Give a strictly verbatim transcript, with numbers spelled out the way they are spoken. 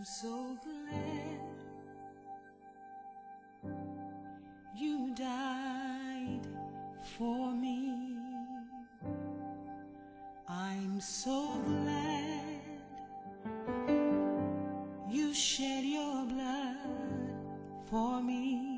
so glad you died for me. I'm so glad you shed your blood for me.